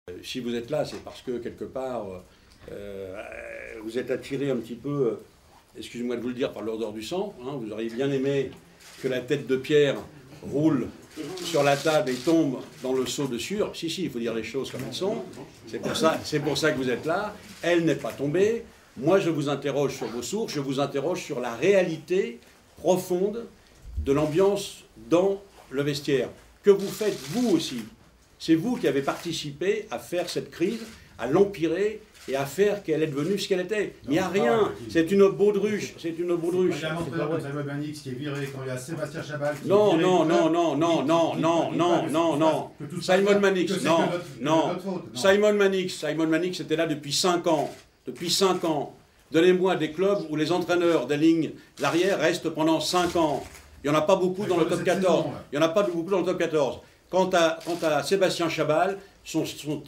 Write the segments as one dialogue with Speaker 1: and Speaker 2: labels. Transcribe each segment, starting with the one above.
Speaker 1: Si vous êtes là, c'est parce que quelque part, vous êtes attiré un petit peu, excusez-moi de vous le dire, par l'odeur du sang. Hein, vous auriez bien aimé que la tête de Pierre roule sur la table et tombe dans le seau de sueur. Si, il faut dire les choses comme elles sont. C'est pour ça que vous êtes là. Elle n'est pas tombée. Moi, je vous interroge sur vos sources, je vous interroge sur la réalité profonde de l'ambiance dans le vestiaire. Que vous faites, vous aussi. C'est vous qui avez participé à faire cette crise, à l'empirer et à faire qu'elle est devenue ce qu'elle était. Il n'y a rien. C'est une baudruche. C'est une baudruche.
Speaker 2: Il y a un entraîneur comme Simon Manix qui est viré quand il y a Sébastien Chabal qui
Speaker 1: non. Simon Manix était là depuis 5 ans. Depuis 5 ans. Donnez-moi des clubs où les entraîneurs des lignes arrière restent pendant 5 ans. Il n'y en a pas beaucoup dans le top 14. Il n'y en a pas beaucoup dans le top 14. Quant à Sébastien Chabal, son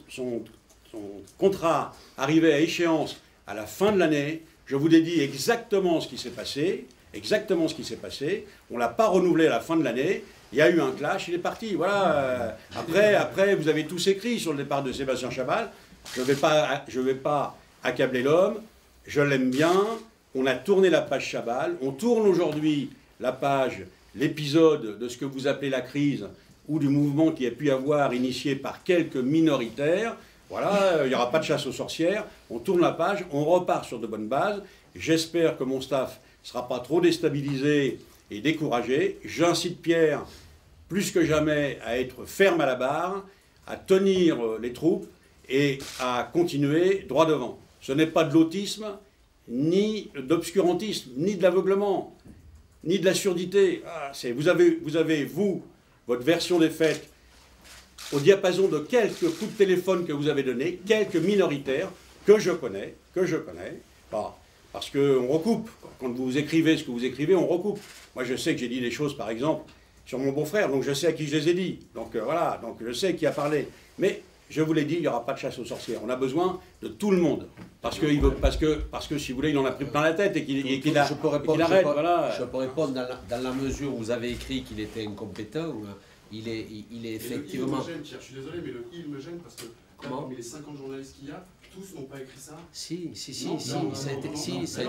Speaker 1: contrat arrivait à échéance à la fin de l'année. Je vous ai dit exactement ce qui s'est passé. Exactement ce qui s'est passé. On ne l'a pas renouvelé à la fin de l'année. Il y a eu un clash, il est parti. Voilà. Après, vous avez tous écrit sur le départ de Sébastien Chabal. Je ne vais pas accabler l'homme. Je l'aime bien. On a tourné la page Chabal. On tourne aujourd'hui la page, l'épisode de ce que vous appelez la crise ou du mouvement qui a pu avoir initié par quelques minoritaires. Voilà, il n'y aura pas de chasse aux sorcières. On tourne la page, on repart sur de bonnes bases. J'espère que mon staff ne sera pas trop déstabilisé et découragé. J'incite Pierre, plus que jamais, à être ferme à la barre, à tenir les troupes et à continuer droit devant. Ce n'est pas de l'autisme, ni d'obscurantisme, ni de l'aveuglement, ni de la surdité. Vous avez, votre version des faits, au diapason de quelques coups de téléphone que vous avez donnés, quelques minoritaires que je connais, parce qu'on recoupe. Quand vous écrivez ce que vous écrivez, on recoupe. Moi, je sais que j'ai dit des choses, par exemple, sur mon beau-frère, donc je sais à qui je les ai dit. Donc voilà, donc je sais qui a parlé. Mais je vous l'ai dit, il n'y aura pas de chasse aux sorcières. On a besoin de tout le monde. Parce que si vous voulez, il en a pris plein la tête et qu'il arrête.
Speaker 3: Je peux répondre dans la mesure où vous avez écrit qu'il était incompétent. Il est effectivement...
Speaker 4: Il me gêne, je suis désolé, mais le il me gêne parce que parmi les 50 journalistes qu'il y a, tous n'ont pas écrit ça.
Speaker 3: Ça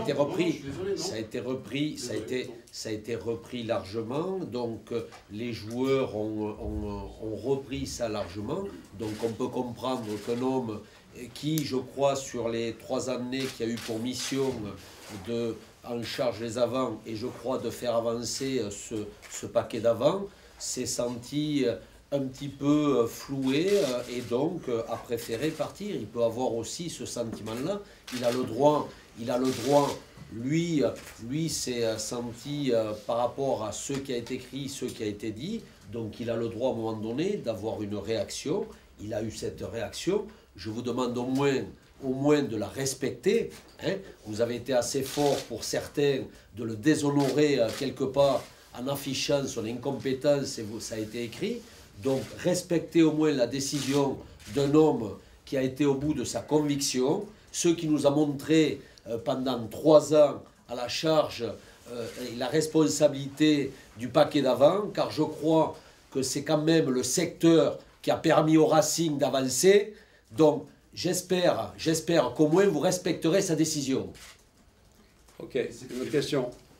Speaker 3: a été repris largement, donc les joueurs ont repris ça largement, donc on peut comprendre qu'un homme qui, je crois, sur les 3 années qui a eu pour mission en charge les avants, et je crois de faire avancer ce paquet d'avants, s'est senti un petit peu floué et donc a préféré partir. Il peut avoir aussi ce sentiment-là. Il a le droit, lui s'est senti par rapport à ce qui a été écrit, ce qui a été dit, donc il a le droit à un moment donné d'avoir une réaction. Il a eu cette réaction. Je vous demande au moins de la respecter. Hein. Vous avez été assez fort pour certains de le déshonorer quelque part en affichant son incompétence, et ça a été écrit. Donc, respectez au moins la décision d'un homme qui a été au bout de sa conviction, ce qui nous a montré pendant 3 ans à la charge et la responsabilité du paquet d'avant, car je crois que c'est quand même le secteur qui a permis au Racing d'avancer. Donc, j'espère qu'au moins vous respecterez sa décision.
Speaker 1: Ok, c'est une autre question.